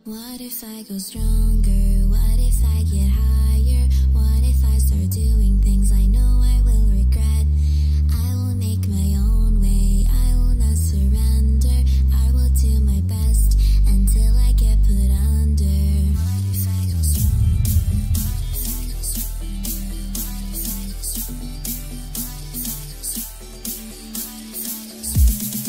What if I go stronger? What if I get higher? What if I start doing things I know I will regret? I will make my own way, I will not surrender. I will do my best until I get put under. What if I go stronger? What if I go stronger? What if I go stronger? What if I go stronger? What if I go stronger?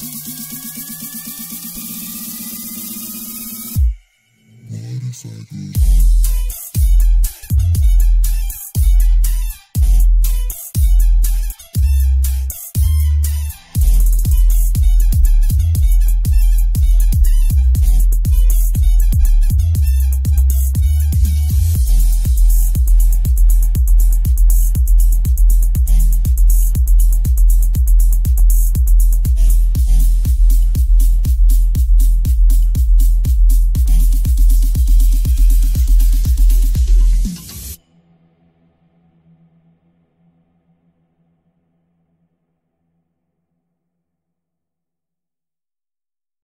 Cycle.